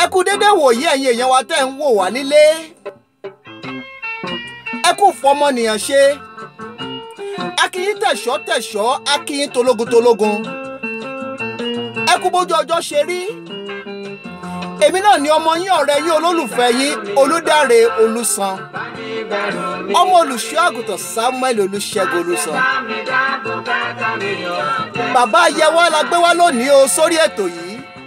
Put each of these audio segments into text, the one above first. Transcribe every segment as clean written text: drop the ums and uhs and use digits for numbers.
kú dédé wòyí ẹ̀yin èèyàn wa tẹ́ ń wò wá nílé. ẹ kú fọmọnìyàn ṣe. akíyín tẹ̀ṣọ́ tẹ̀ṣọ́, akíyín tológun tológun. ẹ kú bójú ọjọ́ ṣe rí. èmi náà ni ọmọ yín ọ̀rẹ́ yín olólùfẹ́ yín Olúdáre Olúsan. ọmọ olùṣọ́ àgùntàn Samuel Olúṣẹ́gun Olúsan. bàbá Yẹwà la gbé wá lónìí o sórí ètò yìí.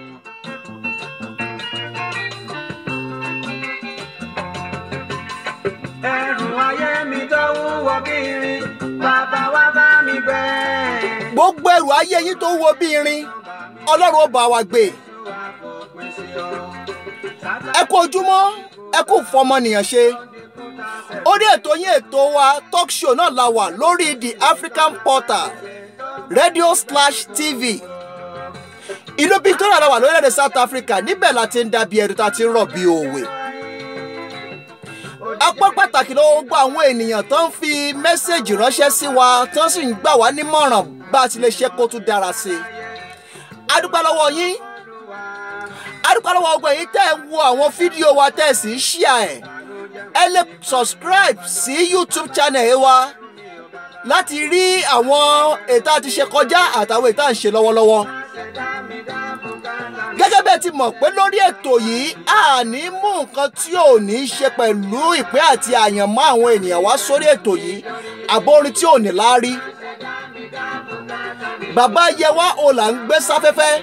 ẹrù ayé mi tó wúwo bí irin, bàbá wa bá mi gbé. gbogbo ẹrù ayé yín tó wúwo bí irin, Ọlọ́run ó bá wa gbé. ẹ kú ojúmọ́, ẹ kú fọmọnìyàn ṣe. orí ètò yín ètò wa talk show náà la wà lórí The African Portal radio/tv. ìlú Victoria la wà lórílẹ̀‐èdè South Africa, níbẹ̀ la ti ń dàbí ẹ̀rù tá a ti ń rọ̀ bí òwe. apá pàtàkì lọ́wọ́ gbọ́ àwọn ènìyàn tó ń fi mẹ́sẹ̀gì ránṣẹ́ sí wa tó sì ń gbà wá nímọ̀ràn bá a ti lè ṣe kó tún dára sí i. a dúpẹ́ lọ́wọ́ yín, a dúpẹ́ lọ́wọ́ ọgbọ̀n yín tẹ́ ẹ̀ ń wo àwọn fídíò wa tẹ́ ẹ̀ sì ń share ẹ̀. ẹ lè subscribe sí YouTube channel wa láti rí àwọn ètò àti ṣe kọjá àtàwọn ètò à ń ṣe lọ́wọ́lọ́wọ́. gẹ́gẹ́ bẹ́ẹ̀ ti mọ̀ pé lórí ètò yìí a ní mú nǹkan tí ò ní í ṣe pẹ̀lú ìpín àti àyànmọ́ àwọn ènìyàn wá sórí ètò yìí, àbórin tí ò ní láárí. bàbá Yẹwà ò là ń gbé sáfẹ́fẹ́.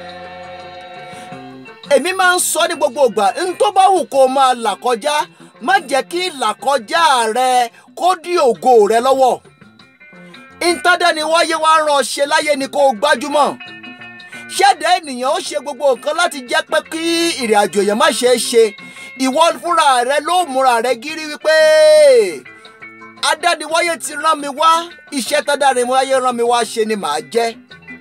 èmi máa ń sọ ní gbogbo ìgbà, n tó bá wù kó máa là kọjá, má jẹ́ kí ìlàkọjá rẹ kó dí ògo rẹ lọ́wọ́. ìtàdẹ́ni wáyé wá rán ṣe láyé ni kó gbájúmọ̀. ṣẹ́dá ènìyàn ó ṣe gbogbo nǹkan láti jẹ́ pé kí ìrìn àjò èèyàn má ṣe é ṣe. ìwọ fúnra rẹ ló múra rẹ gírí wípé adániwáyé ti rán mi wá, iṣẹ́ tádániwáyé rán mi wá ṣe ni màá jẹ́.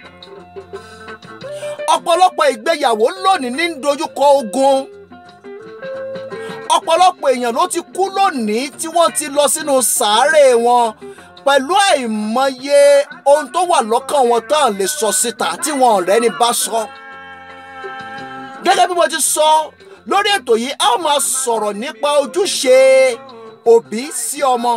ọ̀pọ̀lọpọ̀ ìgbéyàwó lónìí ní dojúkọ ogun. ọ̀pọ̀lọpọ̀ èèyàn ló ti kú lónìí tí wọ́n ti lọ sínú sàárè wọn pẹ̀lú àìmọye ohun tó wà lọ́kàn wọn tán lè sọ síta tí wọn ọ̀rẹ́ ni bá sọ. gẹ́gẹ́ bí mo ti sọ lórí ètò yìí, a ó máa sọ̀rọ̀ nípa ojúṣe òbí sí ọmọ.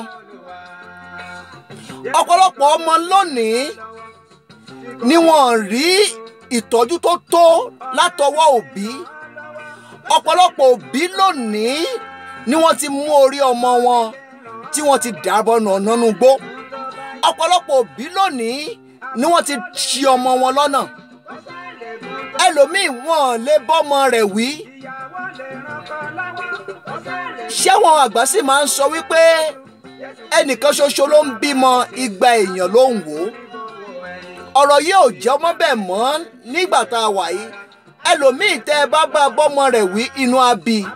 ọ̀pọ̀lọpọ̀ ọmọ lónìí ni wọ́n rí ìtọ́jú tó tó látọwọ́ òbí. ọ̀pọ̀lọpọ̀ òbí lónìí ni wọ́n ti mú orí ọmọ wọn tí wọ́n ti dàbọ̀ nánú gbó. ọ̀pọ̀lọpọ̀ òbí lónìí ni wọ́n ti ṣì ọmọ wọn lọ́nà. ẹlòmíì wọn lè bọ́mọ rẹ̀ wí. ṣẹ́wọ̀n àgbà sì máa ń sọ wípé ẹnìkan ṣoṣo ló ń bímọ, igba èèyàn ló ń wò ó. ọ̀rọ̀ yìí ò jẹ́ ọmọ bẹ́ẹ̀ mọ́ nígbà tá a wà yìí. ẹlòmíì tẹ́ ẹ bá bá bọ́mọ rẹ̀ wí, inú á bí i.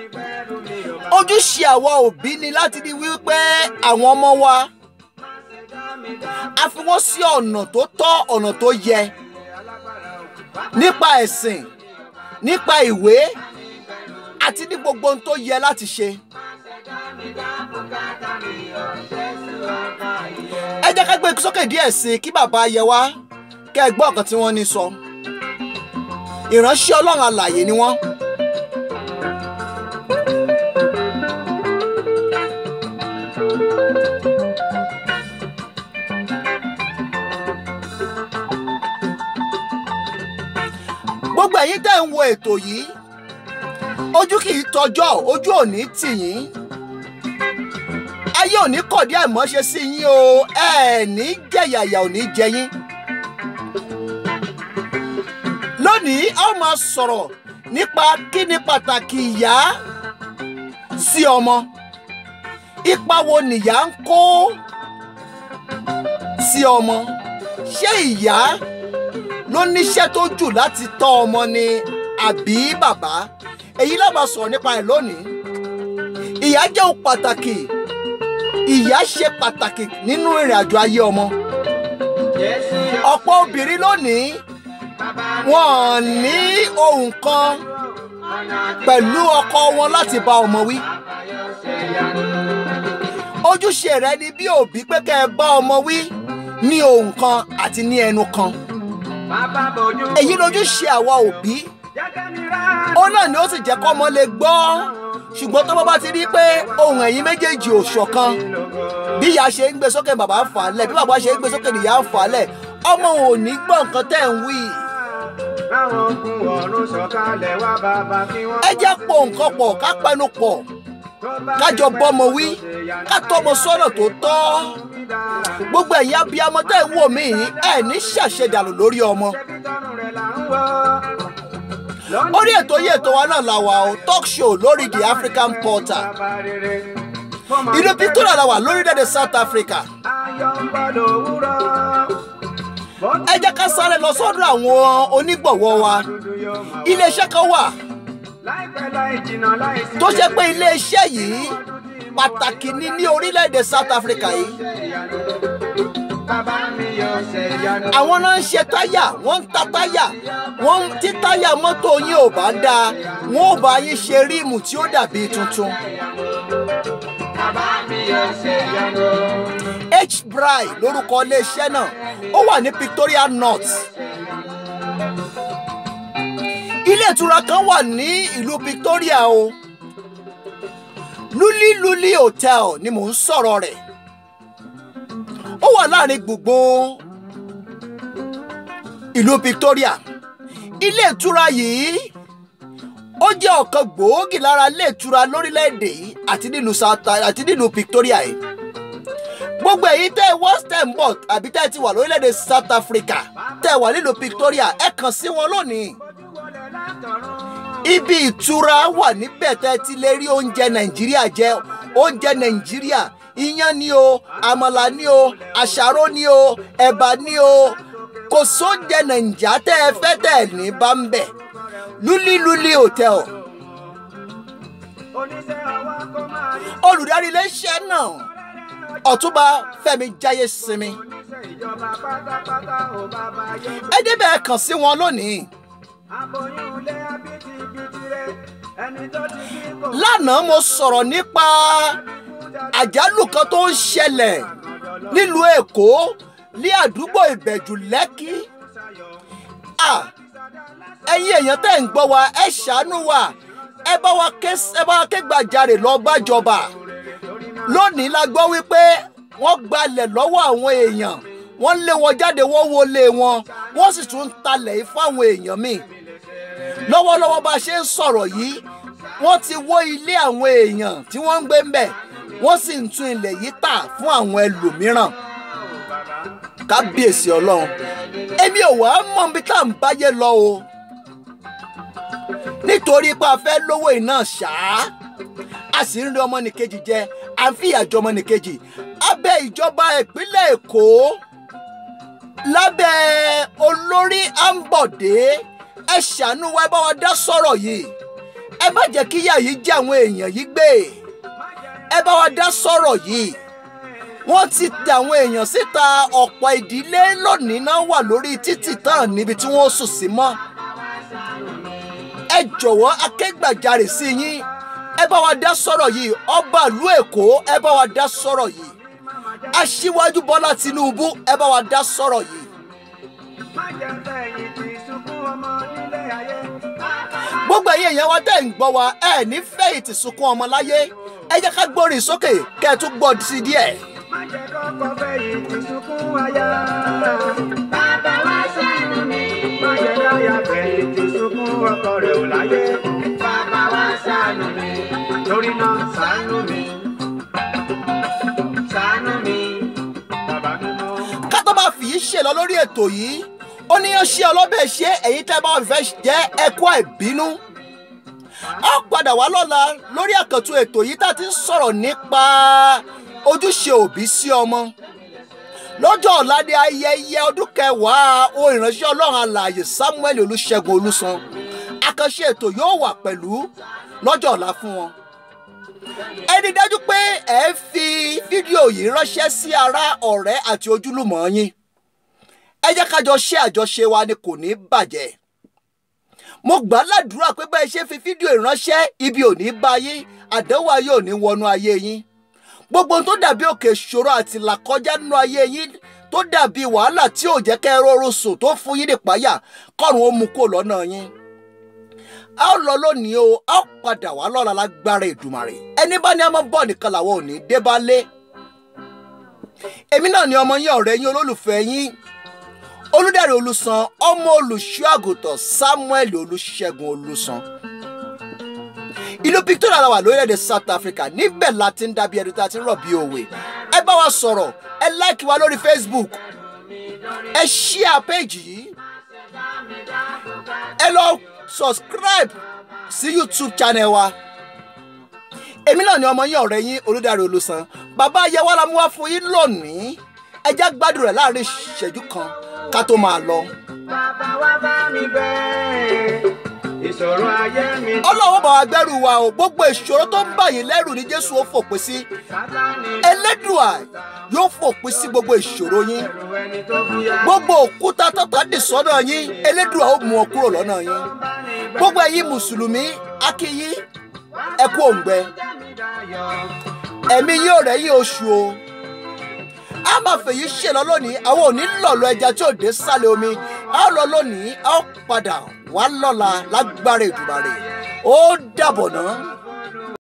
ojúṣe àwa òbí ni láti rí wípé àwọn ọmọ wa a fi wọ́n sí ọ̀nà tó tọ́, ọ̀nà tó yẹ, nípa ẹ̀sìn, nípa ìwé àti ní gbogbo ohun tó yẹ láti ṣe. ẹ jẹ́ ká gbé sókè díẹ̀ sí i kí bàbá Yẹwà kẹ́ ẹ gbọ́ ọ̀kan tí wọ́n ní sọ. ìránṣẹ́ Ọlọ́run alààyè ni wọ́n. gbogbo ẹ̀yin tẹ́ ń wo ètò yìí, ojú kì í tọjọ́, ojú ò ní tì yín. ayé ò ní kọ̀dí àìmọ́ṣe sí yín o, ẹ ní jẹ̀yàyà ò ní jẹ yín. lónìí a ó máa sọ̀rọ̀ nípa kí ni pàtàkì ìyá sí ọmọ. ipa wo nìyá ń kó sí ọmọ? ṣé ìyá ló níṣẹ́ tó jù láti tọ́ ọmọ ni àbí bàbá? èyí la máa sọ̀rọ̀ nípa ẹ̀ lónìí. ìyá jẹ́ ohun pàtàkì. ìyá ṣe pàtàkì nínú ìrìn àjò ayé ọmọ. ọ̀pọ̀ obìnrin lónìí wọ́n ní ohun kan pẹ̀lú ọkọ wọn láti bá ọmọ wí. ojúṣe rẹ ni bí òbí pé kẹ́ ẹ bá ọmọ wí ní ohun kan àti ní ẹnu kan. èyí lójúṣe àwa òbí ó náà ni ó sì jẹ́ kọ́mọ lè gbọ́ ṣùgbọ́n tó bá ti rí pé ohun ẹ̀yin méjèèjì ò ṣọ̀kan bí ìyá ṣe ń gbé sókè bàbá ń fà á lẹ̀ bí bàbá ṣe ń gbé sókè nìyá ń fà á lẹ̀ ọmọ ò ní gbọ́ nǹkan tẹ́ ń wí. ẹ jẹ́ pọ̀ nǹkan pọ̀ ká pẹnu pọ̀ kájọ bọ́mọ wí ká tọ́mọ sọ́nà tó tọ́ gbogbo ẹ̀yin abiyamọ tẹ́ ń wò mí ẹ̀ ní ṣàṣedànù lórí ọmọ. orí ètò yìí ètò wa náà la wà o talk show lórí The African Portal ìlú Victoria la wà lórílẹ̀‐èdè South Africa. ẹ jẹ́ ká sáré lọ sọ́dọ̀ àwọn onígbọ̀wọ́ wa iléeṣẹ́ kan wà tó ṣe pé iléeṣẹ́ yìí pàtàkì ní orílẹ̀‐èdè South Africa yìí. àwọn náà ń ṣe táyà wọ́n ń ta táyà tí táyà mọ́tò yín ò bá dáa wọ́n ò bá yín ṣe ríìmù tí ó dàbí tuntun. H-Bry lórúkọ iléeṣẹ́ náà ó wà ní Pretoria North. ilé ìtura kan wà ní ìlú Pretoria o Luli Hotel ni mò ń sọ̀rọ̀ rẹ̀. ó wà láàrin gbùngbùn ìlú Pretoria. ilé ìtura yìí ó jẹ́ ọ̀kan gbòógì lára ilé ìtura lórílẹ̀‐èdè yìí àti nílùú Pretoria yìí. gbogbo èyí tẹ́ wọ́n ń bọ̀ àbí tẹ́ ti wà lórílẹ̀‐èdè South Africa tẹ́ wà nílùú Pretoria ẹ kàn sí wọn lónìí. ibi ìtura wà níbẹ̀ tẹ́ ti lè rí oúnjẹ Nàìjíríà jẹ oúnjẹ Nàìjíríà iyán ni o àmàlà ni o àṣàrò ni o ẹ̀bà ni o kò sóúnjẹ Nàìjíríà tẹ́ ẹ fẹ́ tẹ́ ní bá ń bẹ̀. Luli Hotel. olùdarí iléeṣẹ́ náà Ọ̀túnba Fẹ́mi Jáyésìnmi. ẹ débẹ̀ kàn sí wọn lónìí. lánàá mo sọ̀rọ̀ nípa àjálù kan tó ń ṣẹlẹ̀ nílùú Èkó ní àdúgbò Ìbẹ̀jú Lẹ́kì. ẹ̀yin èèyàn tẹ́ ń gbọ́ wa ẹ ṣàánú wa ẹ bá wa ké gbàjarè lọ bájọba. lónìí la gbọ́ wípé wọ́n gbalẹ̀ lọ́wọ́ àwọn èèyàn wọ́n lé wọn jáde wọ́n wọlé wọn wọ́n sì tún talẹ̀ yìí fáwọn èèyàn míì. lọ́wọ́lọ́wọ́ bá a ṣe ń sọ̀rọ̀ yìí wọ́n ti wó ilé àwọn èèyàn tí wọ́n ń gbé ń bẹ̀ wọ́n sì ń tún ilẹ̀ yìí tà fún àwọn ẹlòmíràn. kábíyèsí Ọlọ́run èmi ò wá mọ̀ bí tá à ń báyé lọ o nítorí pé a fẹ́ lówó iná ṣáá a sì ń rí ọmọnìkejì jẹ à ń fìyà jẹ ọmọnìkejì abẹ́ ìjọba ìpínlẹ̀ Èkó lábẹ́ olórí Ambode ẹ ṣàánú wa ẹ bá wa dá sọ̀rọ̀ yìí ẹ má jẹ́ kí ìyà yìí jẹ àwọn èèyàn yìí gbé ẹ bá wa dá sọ̀rọ̀ yìí. wọ́n ti tẹ àwọn èèyàn síta ọ̀pọ̀ ìdílé lónìí náà wà lórí títì tán níbi tí wọ́n sùn sí mọ́. ẹ jọ̀wọ́ akégbàjarè sí yín ẹ bá wa dá sọ̀rọ̀ yìí ọba ìlú Èkó ẹ bá wa dá sọ̀rọ̀ yìí aṣíwájú Bọ́lá Tinubu ẹ bá wa dá sọ̀rọ̀ yìí. gbogbo ẹ̀yin èèyàn wa tẹ́ ń gbọ́ wa ẹ ní fẹ̀yìntì sunkún ọmọ láyé ẹ jẹ́ ká gbórin sókè kẹ́ ẹ tún gbọ́ sí díẹ̀. má jẹ́ kọ́kọ́ fẹ̀yìntì sunkún aya. bàbá wa ṣàánú mi. má jẹ́ káyà fẹ̀yìntì sunkún ọkọ rẹ̀ ò láyé. bàbá wa ṣàánú mi. torí náà ṣàánú mi. ṣàánú mi. bàbá mi mọ́. ká tó bá fi í ṣe lọ lórí ètò yìí ó ní ó ṣe ọlọ́bẹ̀ ṣe èyí tẹ́ bá wà fẹ́ jẹ́ ẹ̀kọ́ àìbínú. a padà wá lọ́la lórí àkàntún ètò yìí tá a ti ń sọ̀rọ̀ nípa ojúṣe òbí sí ọmọ. lọ́jọ́ ọ̀la ni ayẹyẹ ọdún kẹwàá ohun ìránṣẹ́ Ọlọ́run alààyè Samuel Olúṣẹ́gun Olúsan. àkànṣe ètò yóò wà pẹ̀lú lọ́jọ́ ọ̀la fún wọn. ẹ rí dájú pé ẹ fi fídíò yìí ránṣẹ́ sí ará ọ̀rẹ́ àti ojúlùmọ̀ yín. ẹ jẹ́ ká jọ ṣe àjọṣe wa ni kò ní bàjẹ́. mo gbà ládùúrà pé bá ẹ ṣe fi fídíò ìránṣẹ́ ibi ò ní bá yín àdánwò ayé ò ní wọnú ayé yín. gbogbo tó dàbí òkè ìṣòro àti làkọjá nínú ayé yín tó dàbí wàhálà tí ò jẹ́ kẹ́ ẹ rọrùn sùn tó fún yín nípayà kọ́run ó mú kó lọ́nà yín. a ó lọ lónìí o a ó padà wá lọ́la lágbára Èdùmàrè. Ẹni bá ní a máa bọ̀ nìkan làwọn ò ní dé bá lé. Èmi náà ni ọmọ yín ọ̀rẹ́ yín olólùfẹ́ yín Olúdáre Olúsan, ọmọ olùṣọ́ àgùntàn Samuel Olúṣẹ́gun Olúsan. Ìlú Victoria la wà lórílẹ̀‐èdè South Africa, níbẹ̀ la ti ń dàbí ẹni tá a ti ń rọ̀ bí òwe. Ẹ bá wa sọ̀rọ̀, ẹ like wa lórí Facebook, ẹ share page yìí, ẹ lọ subscribe sí YouTube channel wa. Èmi náà ni ọmọ yín ọ̀rẹ́ yín Olúdáre Olúsan. Bàbá Ayẹwà la mú wá fún yín lónìí. Ẹ já gbádùn rẹ̀ láàrin ìṣẹ́jú kan ká tó máa lọ. Bàbá wa bá mi gbé ìṣòro ayé mi. Ọlọ́run bá wa gbẹ́rù wa o. Gbogbo ìṣòro tó ń bà yín lẹ́rù ni Jésù ó fòpin sí. Elédùà yóò fòpin sí gbogbo ìṣòro yín. Gbogbo òkúta tọ́ta dì sọ́dọ̀ yín, Elédùà ó mú ọ kúrò lọ́nà yín. Gbogbo ẹ̀yin Mùsùlùmí, a kí yín, ẹ kú òǹgbẹ. Ẹ̀mí yín ò rẹ́yìn oṣù o. A máa fèyí ṣe lọ lónìí, àwọn ò ní lọ̀lọ̀ ẹja tí ò dé sálẹ̀ omi. A ó lọ lónìí, a ó padà wá lọ́la lágbára Èdùmàrè. Ó dàbọ̀ náà.